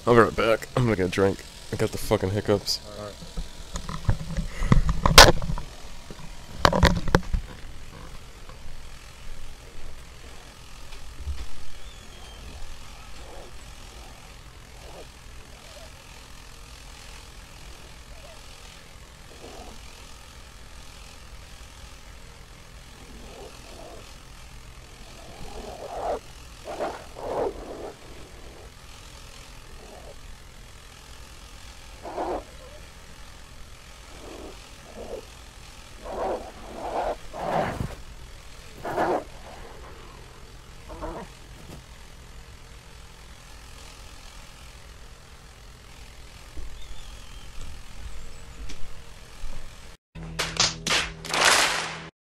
I'll be right back. I'm gonna get a drink. I got the fucking hiccups. Alright.